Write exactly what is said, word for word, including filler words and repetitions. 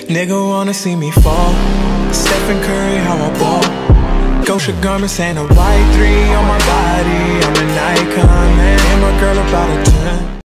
Nigga wanna see me fall. Stephen Curry, how I ball. Gosha garments and a white three on my body.